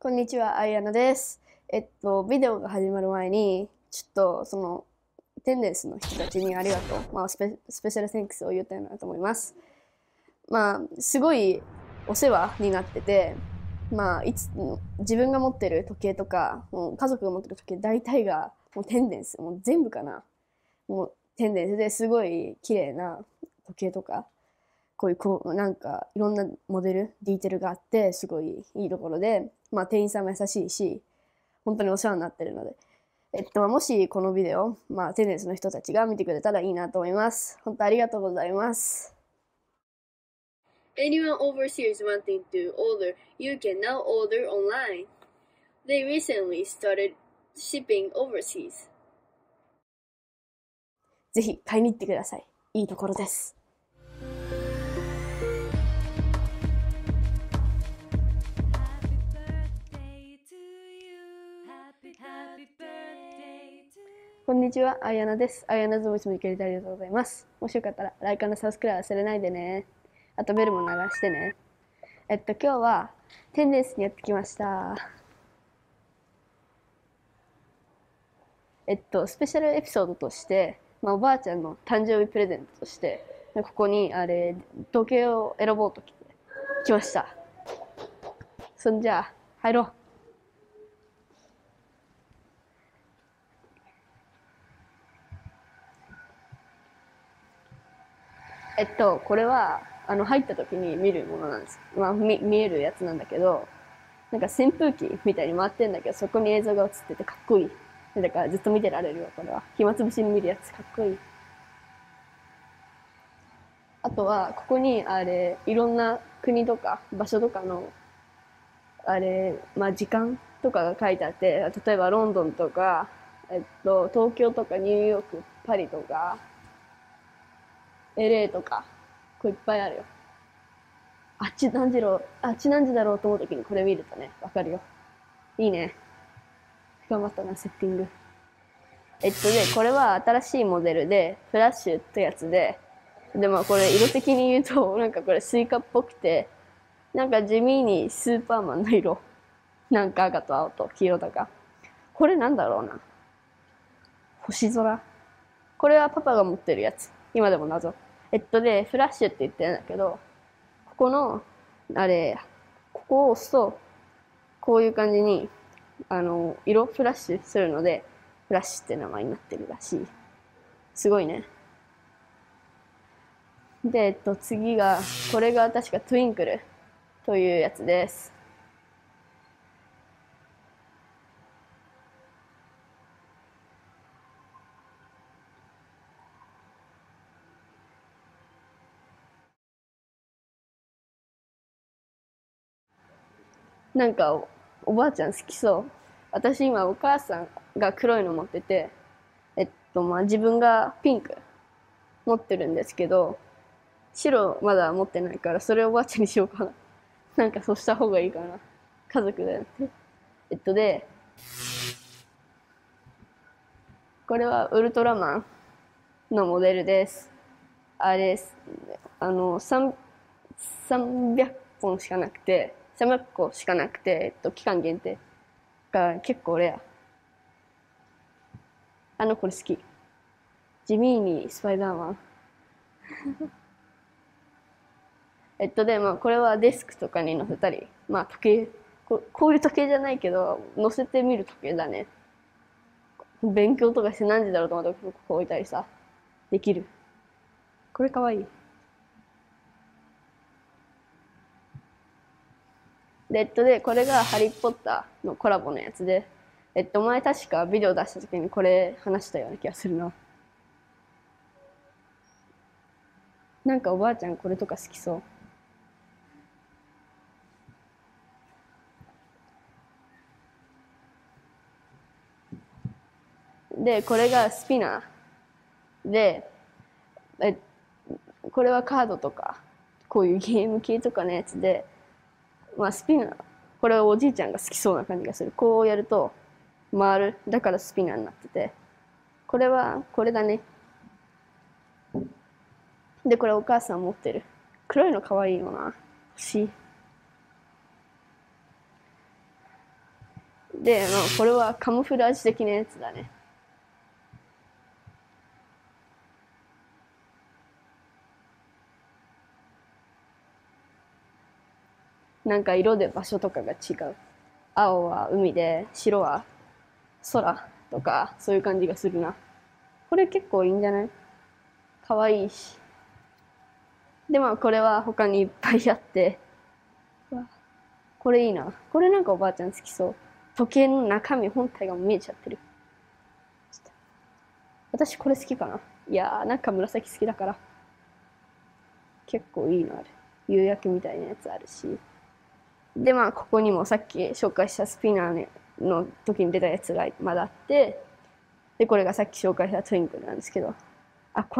こんにちは、あやなです。ビデオが始まる前に、ちょっとテンデンスの人たちにありがとう。スペシャルセンクスを言ったいなと思います。すごいお世話になってて、自分が持ってる時計とか、もう家族が持ってる時計大体が、もうテンデンス、もう全部かな。もうテンデンスですごい綺麗な時計とか、なんか、いろんなモデル、ディテールがあって、すごいいいところで、店員さんも優しいし、本当にお世話になってるので。もしこのビデオ、テンデンスの人たちが見てくれたらいいなと思います。本当ありがとうございます。Anyone overseas wanting to order, you can now order online. They recently started shipping overseas. ぜひ買いに行ってください。いいところです。こんにちは、あやなです。あやなズボイスもいけれてありがとうございます。もしよかったら、ライカのサブスクライブ忘れないでね。あとベルも鳴らしてね。今日はテンデンスにやってきました。スペシャルエピソードとして、おばあちゃんの誕生日プレゼントとして、ここに時計を選ぼうと来ました。そんじゃあ、入ろう。これは、入った時に見るものなんです。見えるやつなんだけど、なんか扇風機みたいに回ってんだけど、そこに映像が映っててかっこいい。だからずっと見てられるよ、これは。暇つぶしに見るやつかっこいい。あとは、ここに、いろんな国とか場所とかの、時間とかが書いてあって、例えばロンドンとか、東京とかニューヨーク、パリとか、LA とか、これいっぱいあるよ。あっち何時だろうと思うときにこれ見るとね、わかるよ。いいね。頑張ったな、セッティング。これは新しいモデルで、フラッシュってやつで、これ色的に言うと、なんかこれスイカっぽくて、なんか地味にスーパーマンの色。なんか赤と青と黄色とか。これなんだろうな。星空。これはパパが持ってるやつ。今でも謎。フラッシュって言ってるんだけど、ここの、ここを押すと、こういう感じに、色フラッシュするので、フラッシュって名前になってるらしい。すごいね。で、次が、これが確かトゥインクルというやつです。なんかおばあちゃん好きそう。私今お母さんが黒いの持ってて、自分がピンク持ってるんですけど、白まだ持ってないから、それをおばあちゃんにしようかな。なんかそうした方がいいかな。家族で。で、これはウルトラマンのモデルです。あれ、300本しかなくて、300個しかなくて、期間限定が結構レア。これ好き。地味にスパイダーマン。これはデスクとかに載せたり、時計、こういう時計じゃないけど、載せてみる時計だね。勉強とかして何時だろうと思ってここ置いたりさ、できる。これかわいい。これがハリーポッターのコラボのやつで、前確かビデオ出した時にこれ話したような気がするな。なんかおばあちゃんこれとか好きそう。で、これがスピナーで、これはカードとか、こういうゲーム系とかのやつで、スピナー、これはおじいちゃんが好きそうな感じがする。こうやると回る。だからスピナーになってて。これは、これだね。で、これお母さん持ってる。黒いの可愛いよな。欲しい。 で、まあ、これはカモフラージュ的なやつだね。なんか色で場所とかが違う。青は海で、白は空とか、そういう感じがするな。これ結構いいんじゃない？かわいいし。で、まあ、これは他にいっぱいあって。これいいな。これなんかおばあちゃん好きそう。時計の中身本体が見えちゃってる。私これ好きかな。いやー、なんか紫好きだから。結構いいのある。夕焼けみたいなやつあるし。で、まあ、ここにもさっき紹介したスピナーの時に出たやつがまだあって、で、これがさっき紹介したトゥインクルなんですけど。あ、こ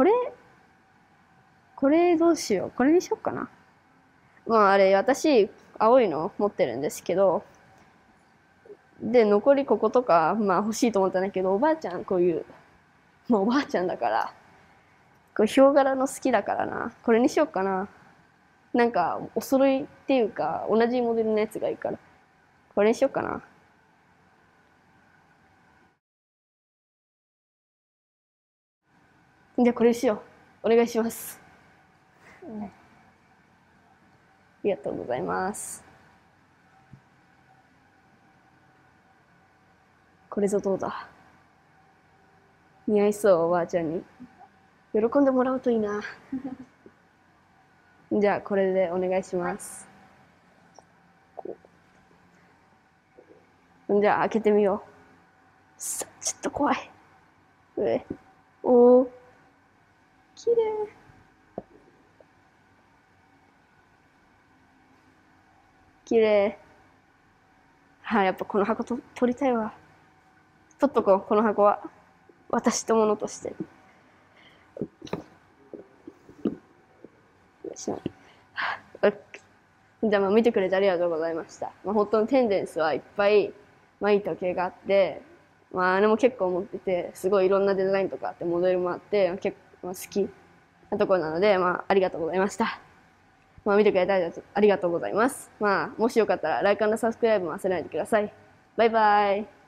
れどうしよう。これにしよっかな。まあ、あれ、私、青いの持ってるんですけど、で、残りこことか、まあ欲しいと思ったんだけど、おばあちゃんこういう、まあおばあちゃんだから、こうヒョウ柄の好きだからな。これにしようかな。なんか、お揃いっていうか、同じモデルのやつがいいから。これにしようかな。じゃあこれにしよう。お願いします。ありがとうございます。これぞどうだ。似合いそう、おばあちゃんに。喜んでもらうといいな。じゃあこれでお願いします。じゃあ開けてみよう。ちょっと怖い。おー、綺麗。綺麗。はい、やっぱこの箱取りたいわ。取っとこう、この箱は。私とものとして。じゃあまあ見てくれてありがとうございました。まあ、本当にテンデンスはいっぱい、まあ、いい時計があって、まああれも結構持ってて、すごいいろんなデザインとかあってモデルもあって、結構好きなところなので、まあありがとうございました。まあ見てくれてありがとうございます。まあもしよかったら、ライク&サブスクライブも忘れないでください。バイバイ。